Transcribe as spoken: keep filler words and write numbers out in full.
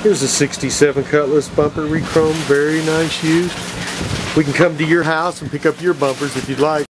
Here's a sixty-seven Cutlass Bumper re-chrome, very nice used. We can come to your house and pick up your bumpers if you'd like.